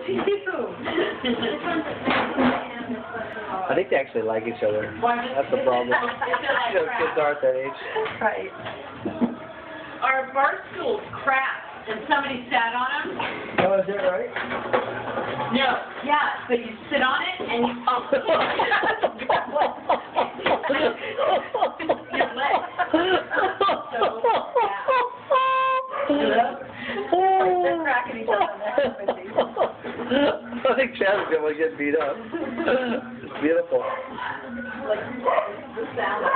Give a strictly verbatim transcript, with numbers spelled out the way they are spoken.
I think they actually like each other. That's the problem. You know, kids are at that age. Right. Our bar stool's crap, and somebody sat on them. Oh, is that right? No, yeah, but you sit on it and you oh, your leg. So, yeah. They're cracking each other on their I think Chaz is going to get beat up. It's beautiful. Like the sound.